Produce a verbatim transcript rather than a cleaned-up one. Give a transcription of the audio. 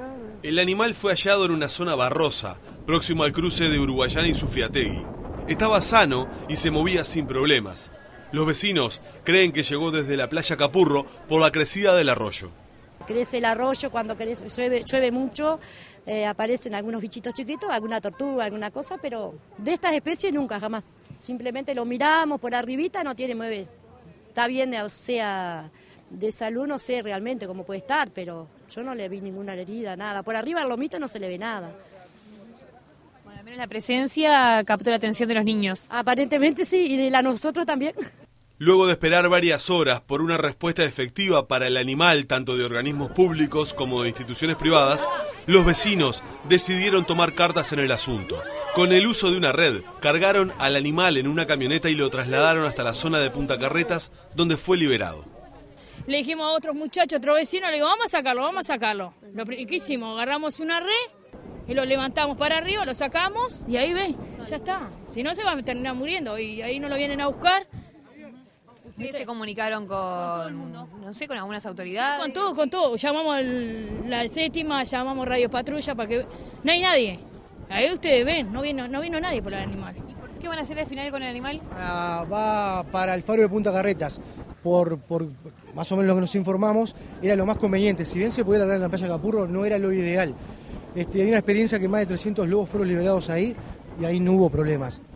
El animal fue hallado en una zona barrosa, próximo al cruce de Uruguayana y Sufriategui. Estaba sano y se movía sin problemas. Los vecinos creen que llegó desde la playa Capurro por la crecida del arroyo. Crece el arroyo cuando crece, llueve, llueve mucho, eh, aparecen algunos bichitos chiquitos, alguna tortuga, alguna cosa, pero de estas especies nunca, jamás. Simplemente lo miramos por arribita, no tiene mueve. Está bien, o sea, de salud no sé realmente cómo puede estar, pero yo no le vi ninguna herida, nada. Por arriba al lomito no se le ve nada. Bueno, al menos la presencia captó la atención de los niños. Aparentemente sí, y de la nosotros también. Luego de esperar varias horas por una respuesta efectiva para el animal, tanto de organismos públicos como de instituciones privadas, los vecinos decidieron tomar cartas en el asunto. Con el uso de una red, cargaron al animal en una camioneta y lo trasladaron hasta la zona de Punta Carretas, donde fue liberado. Le dijimos a otros muchachos, otro vecino, le digo, vamos a sacarlo, vamos a sacarlo. Lo que hicimos, agarramos una red y lo levantamos para arriba, lo sacamos y ahí ve, ya está. Si no se va a terminar muriendo y ahí no lo vienen a buscar. ¿Ustedes se comunicaron con, no sé, con algunas autoridades? Con todo, con todo. Llamamos al, la séptima, llamamos Radio Patrulla para que... No hay nadie. Ahí ustedes ven, no vino, no vino nadie por el animal. ¿Qué van a hacer al final con el animal? Ah, va para el faro de Punta Carretas. Por, por más o menos lo que nos informamos, era lo más conveniente. Si bien se podía largar en la playa Capurro, no era lo ideal. Este, hay una experiencia que más de trescientos lobos fueron liberados ahí y ahí no hubo problemas.